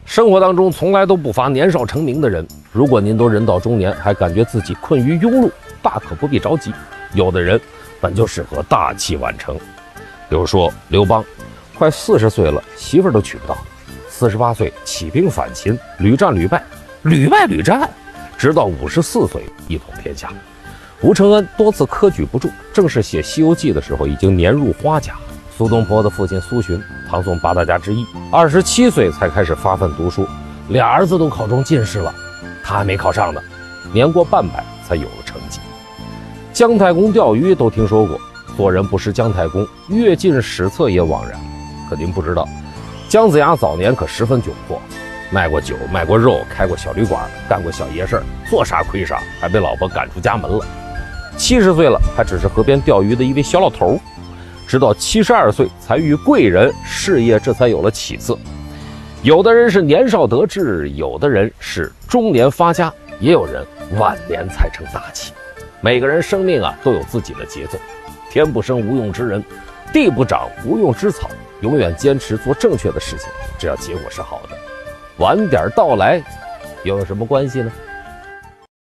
生活当中从来都不乏年少成名的人，如果您都人到中年，还感觉自己困于庸碌，大可不必着急。有的人本就适合大器晚成，比如说刘邦，快40岁了，媳妇儿都娶不到；48岁起兵反秦，屡战屡败，屡战，直到54岁一统天下。吴承恩多次科举不中，正式写《西游记》的时候已经年入花甲。苏东坡的父亲苏洵，唐宋8大家之一，27岁才开始发奋读书，俩儿子都考中进士了，他还没考上呢，年过半百才有了成绩。姜太公钓鱼都听说过，做人不识姜太公，阅尽史册也枉然。可您不知道，姜子牙早年可十分窘迫，卖过酒，卖过肉，开过小旅馆，干过小爷事儿，做啥亏啥，还被老婆赶出家门了。70岁了，还只是河边钓鱼的一位小老头，直到72岁才遇贵人，事业这才有了起色。有的人是年少得志，有的人是中年发家，也有人晚年才成大器。每个人生命都有自己的节奏，天不生无用之人，地不长无用之草，永远坚持做正确的事情，只要结果是好的。晚点到来又有什么关系呢？